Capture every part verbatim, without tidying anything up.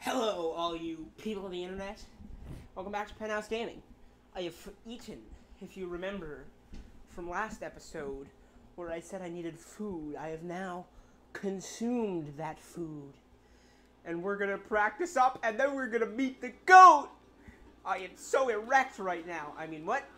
Hello, all you people of the internet. Welcome back to Penthouse Gaming. I have eaten, if you remember, from last episode, where I said I needed food. I have now consumed that food. And we're gonna practice up, and then we're gonna meet the GOAT! I am so erect right now. I mean, what?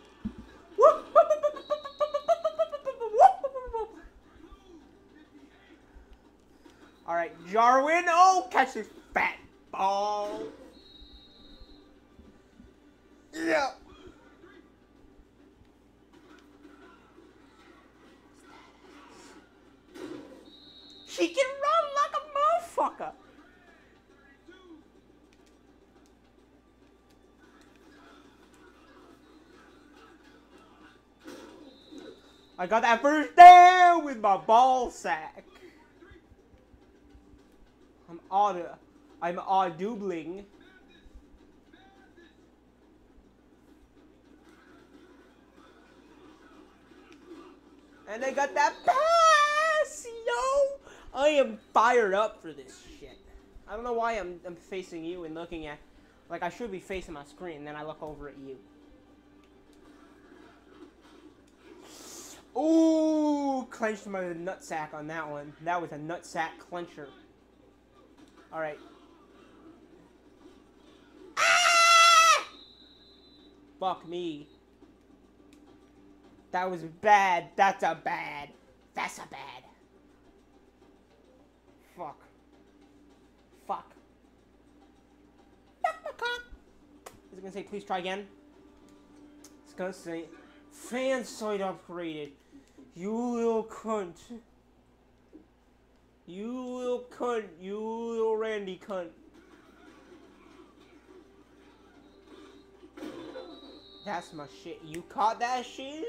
Alright, Jarwin. Oh, catch this fat ball. Yeah. She can run like a motherfucker. I got that first down with my ball sack. I'm aud I'm audubling. And I got that pass, yo! I am fired up for this shit. I don't know why I'm, I'm facing you and looking at... Like, I should be facing my screen, and then I look over at you. Ooh, clenched my nutsack on that one. That was a nutsack clencher. Alright. Ah! Fuck me. That was bad. That's a bad. That's a bad. Fuck. Fuck. Is it gonna say please try again? It's gonna say fan site upgraded. You little cunt. You little cunt. You little Randy cunt. That's my shit. You caught that shiz?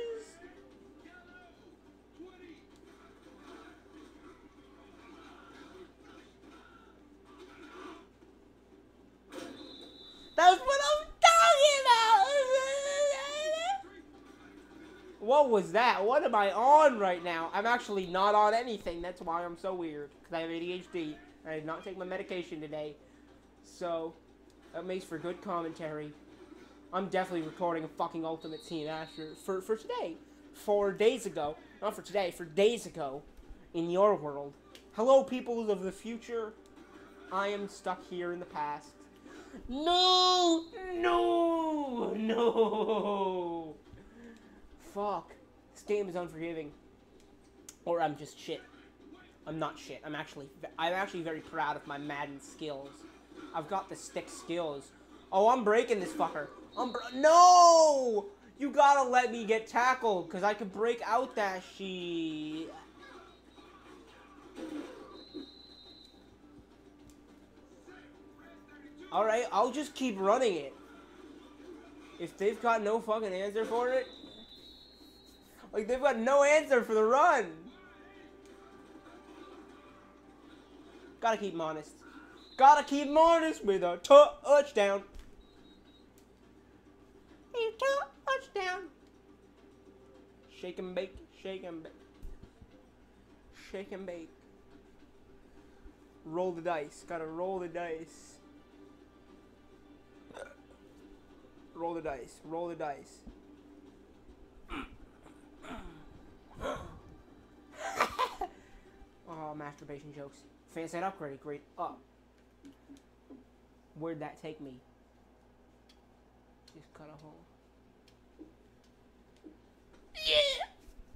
That's what I'm talking about! What was that? What am I on right now? I'm actually not on anything. That's why I'm so weird. Because I have A D H D. I did not take my medication today. So, that makes for good commentary. I'm definitely recording a fucking Ultimate Team after for, for today. Four days ago. Not for today, for days ago. In your world. Hello, people of the future. I am stuck here in the past. No! No! No! Fuck. This game is unforgiving. Or I'm just shit. I'm not shit. I'm actually I'm actually very proud of my Madden skills. I've got the stick skills. Oh, I'm breaking this fucker. I'm br No! You gotta let me get tackled, because I could break out that shit. Alright, I'll just keep running it. If they've got no fucking answer for it. Like, they've got no answer for the run. Gotta keep him honest. Gotta keep him honest with a touchdown. Hey, touchdown. Shake and bake, shake and bake. Shake and bake. Roll the dice. Gotta roll the dice. Roll the dice. Roll the dice. Oh, masturbation jokes. Fan site upgrade. Great. Up. Where'd that take me? Just cut a hole. Yeah!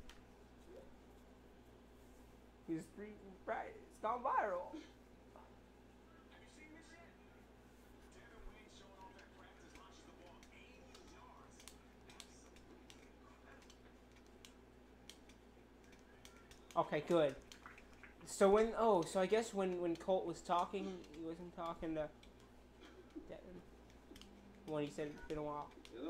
He's free, right. It's gone viral. Have you seen this yet? Devin showing off that practice launches the ball eighty yards. Okay, good. So when oh, so I guess when when Colt was talking, he wasn't talking to Devin. When he said it's been a while. Hello.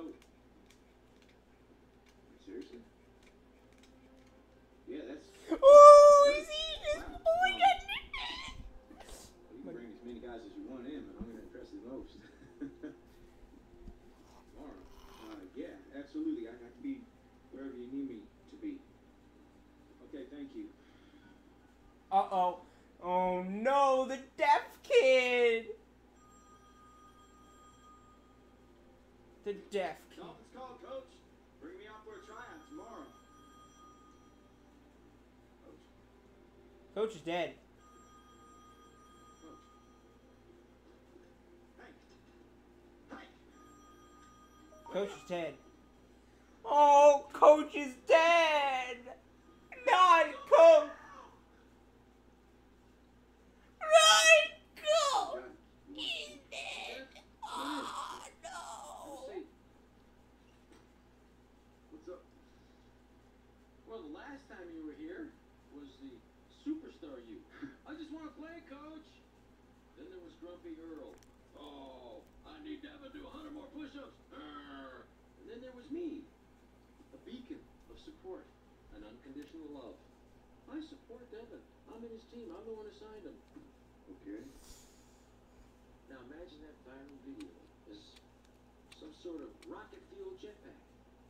Seriously? Yeah, that's. Oh, is he? Is, oh my God. You can bring as many guys as you want in, but I'm gonna impress the most. Tomorrow. Uh, yeah, absolutely. I, I can be wherever you need me to be. Okay, thank you. Uh oh. Oh no, the deaf kid. The deaf kid. Dolphins call, coach. Bring me out for a tryout tomorrow. Coach. Coach is dead. Coach. Hey. Hey. Coach is dead. Oh, Coach is dead. Not Coach. Not Coach. He's dead. Oh, no. Say, what's up? Well, the last time you were here was the superstar you. I just want to play, coach. Then there was Grumpy Earl. Oh, I need Devin to do a hundred more push-ups. Arr. And then there was me, a beacon of support and unconditional love. I support Devin. I'm in his team. I'm the one who signed him. Okay. Now imagine that viral video is some sort of rocket-fueled jetpack.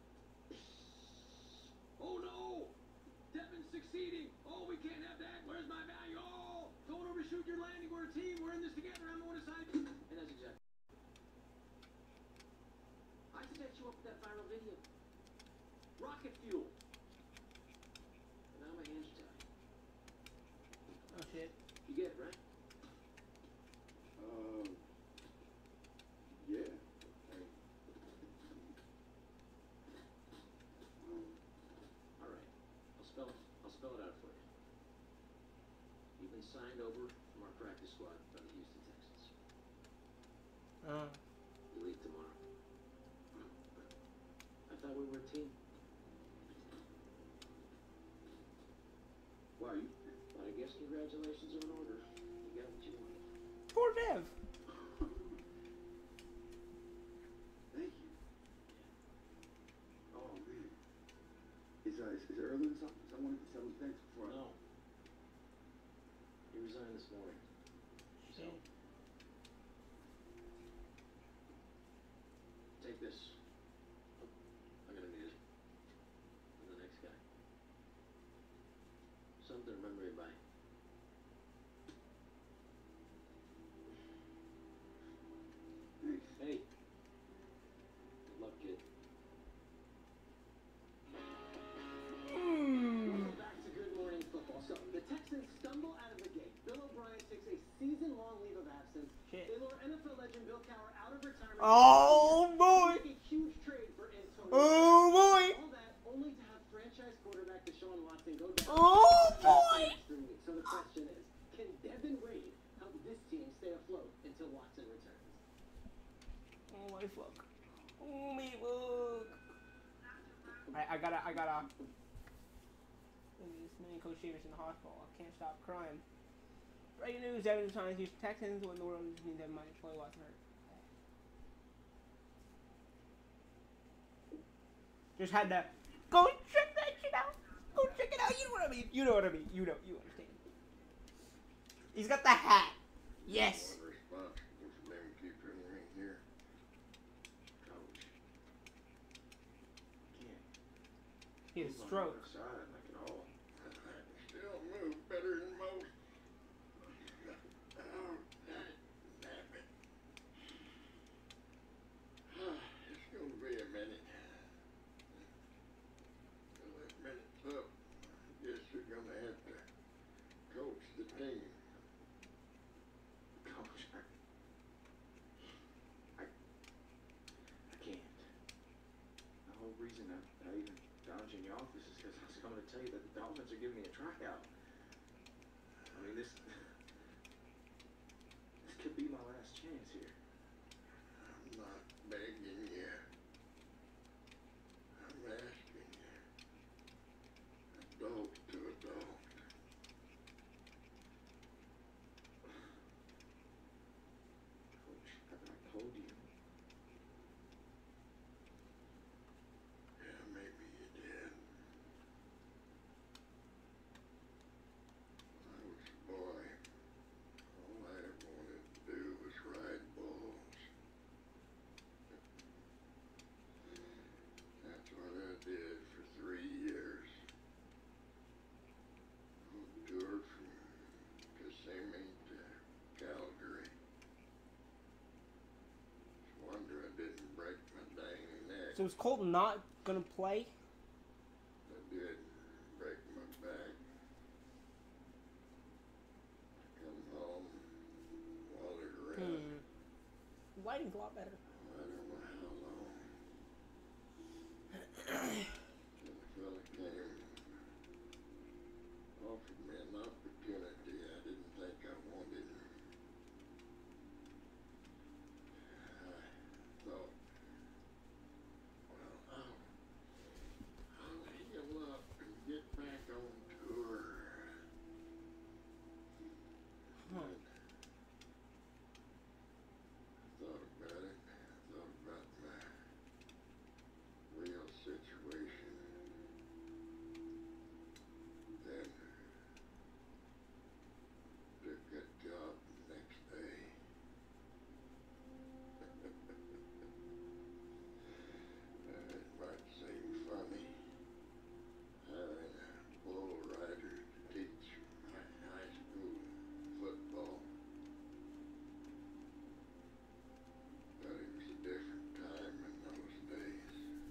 Oh no! Devin's succeeding! Oh, we can't have that! Where's my value? Oh! Don't overshoot your landing. We're a team. We're in this together. I'm the one who signed you. And that's exactly. I set you up with that viral video. Rocket fuel. And now my hands are tied. Oh, shit. You get it, right? Um, yeah. Hey. Um, All right. I'll spell it. I'll spell it out for you. You've been signed over from our practice squad by the Houston Texans. Uh, You leave tomorrow. I thought we were a team. why you? But I guess congratulations are in order. You got what you wanted. poor Dev. Thank you. Oh man. Is uh, is, is it early or something? 'Cause I wanted to tell him thanks before. I... No. He resigned this morning. So, Shit. take this. Oh, I'm gonna need it. And the next guy. Something to remember you by. Thanks. Hey. Good luck, kid. Mm. Welcome back to Good Morning Football. So, the Texans stumble out of the gate. Bill O'Brien takes a season-long leave of absence. Shit. They lure N F L legend Bill Cowher out of retirement. Oh, boy. They make a huge trade for Antonio. Oh, boy. All that only to have franchise quarterback Deshaun Watson go down. Oh, boy. So the question is, can Devin Wade help this team stay afloat until Watson returns? Oh, my fuck. Oh, me fuck. I, I gotta, I gotta. This man, Coach Shavers in the hospital. I can't stop crying. Breaking news: Devin signs Houston Texans. What in the world does this mean? Devin might play Watson hurt. Just had to go check that shit out. Go check it out. You know what I mean. You know what I mean. You know. You understand. He's got the hat. Yes. One responsible for them keeping me here. Coach. Can't. He had a move on stroke. the other side like at all. I can still move better than most. Oh, damn it. It's going to be a minute. Till that minute's up, I guess you're going to have to coach the team. Coach, I, I, I can't. The whole reason I, I even dodged in your office is because I was coming to tell you that the Dolphins are giving me a tryout. I mean, this, this could be my last chance here. I'm not begging you. I'm asking you. Adult to adult. Coach, haven't I told you? Yeah, maybe you did. When I was a boy, So is Colton not gonna play? I did break my back. Come home, wandered around. Hmm. Lighting's a lot better. I don't know how long. And the fella came, offered me an opportunity I didn't think I wanted. I thought, well, I'll, I'll heal up and get back on tour. Huh. And I thought about it. I thought about my real situation. Then took that job the next day. Uh, it might seem funny having a bull rider to teach my high school football. But it was a different time in those days.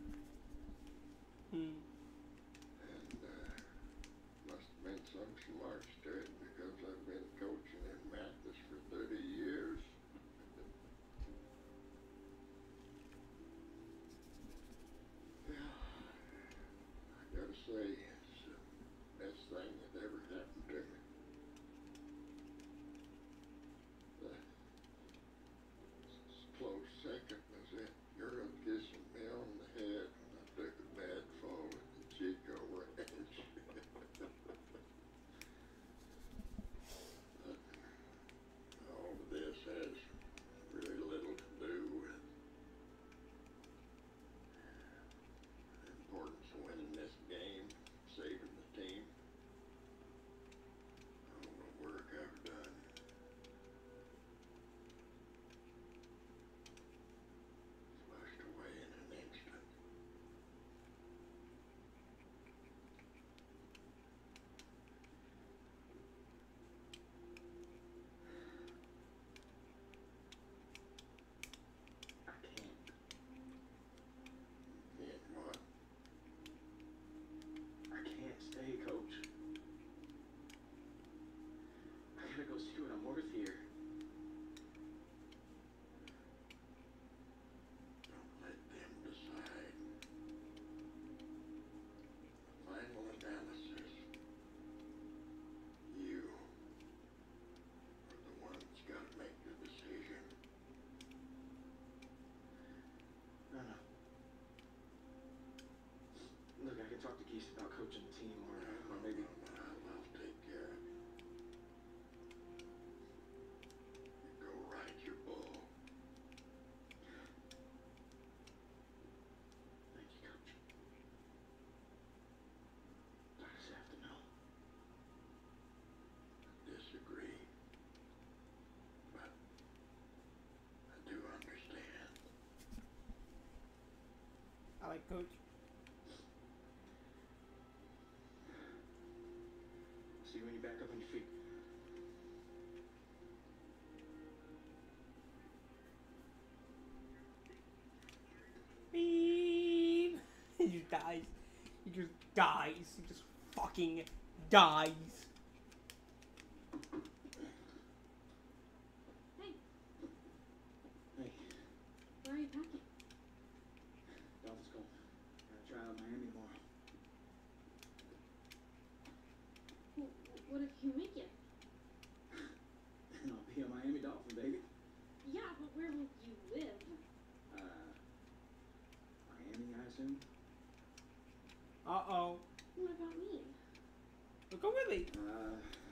Hmm. And uh, must have been some smarts to it because I've been coaching in Mathis for thirty years. Yeah, I gotta say, it's the best thing that ever happened to me. The s- close second was that girl kissing me on the head when I took a bad fall at the Chico Ranch. But all of this has really little to do with the importance of winning this game, saving the team. All the work I've done. Flushed away in an instant. I can't. And what? I can't stay, Coach. I gotta go see what I'm worth here. Don't let them decide. The final analysis. You are the one that's got to make the decision. No, no. Look, I can talk to Geese about coaching the team, or, or maybe. I'll, I'll take care of it. You go ride your bull. Thank you, Coach. I just have to know. Disagree. But I do understand. I like Coach. See you when you're back up on your feet. Beep. He just dies. He just dies. He just fucking dies. Hey, Hey, where are you packing? Dolphins go. Gotta try out Miami tomorrow. Well, what if you make it? And I'll be a Miami Dolphin, baby. Yeah, but where will you live? Uh, Miami, I assume. Uh oh. What about me? Look go with me. Uh,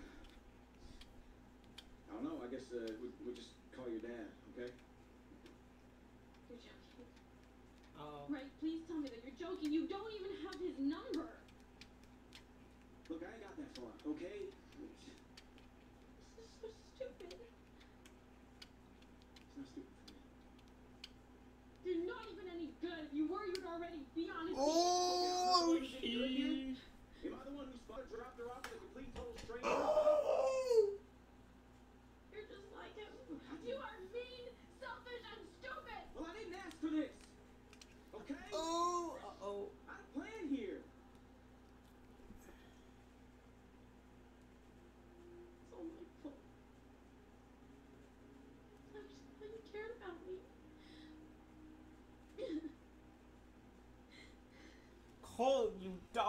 I don't know. I guess uh, we we'll just call your dad, okay? You're joking. Uh oh. Right, please tell me that you're joking. You don't even have his number. Look, I ain't got that far, okay? This is so stupid. It's not stupid for me. You're not even any good. If you were, you'd already be on his Oh Am shit. I the one who spotted dropped her off with a complete total stranger? Oh. You're just like him. You are mean, selfish, and stupid. Well, I didn't ask for this. Okay? Oh.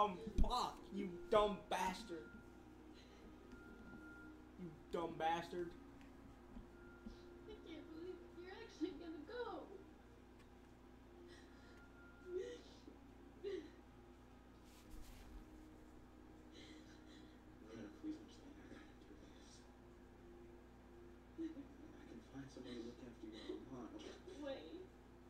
dumb fuck. You dumb bastard. You dumb bastard. I can't believe you're actually gonna go. Lena, please understand. I gotta do this. I can find somebody to look after you. Come on. Wait.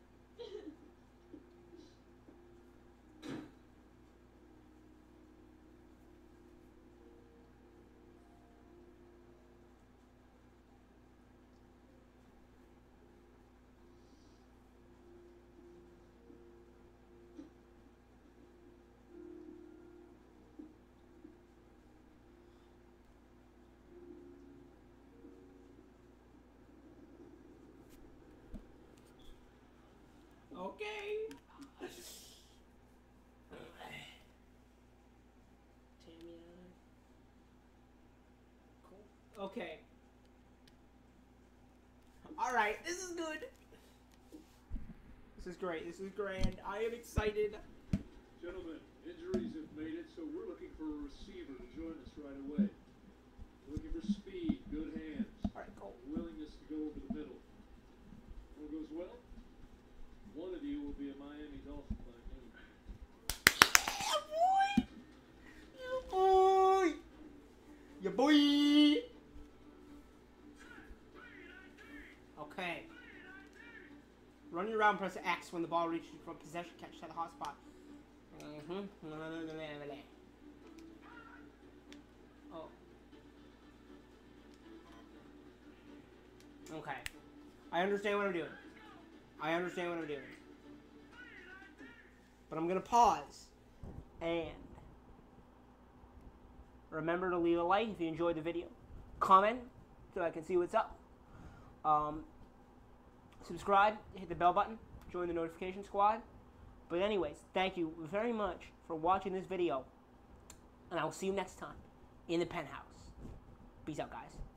Okay. Tammy, cool. Okay. All right, this is good. This is great. This is grand. I am excited. Gentlemen, injuries have made it, so we're looking for a receiver to join us right away. We're looking for speed, good hands, All right, cool. willingness to go over the middle. All goes well, one of you will be a Miami Dolphin by noon. Yeah, boy. Yeah, boy. Yeah, boy. Okay. Running around, press X when the ball reaches from possession. Catch at the hot spot. Mm-hmm. Oh. Okay. I understand what I'm doing. I understand what I'm doing. But I'm going to pause. And remember to leave a like if you enjoyed the video. Comment so I can see what's up. Um, subscribe, hit the bell button, join the notification squad. But anyways, thank you very much for watching this video. And I will see you next time in the Penthouse. Peace out, guys.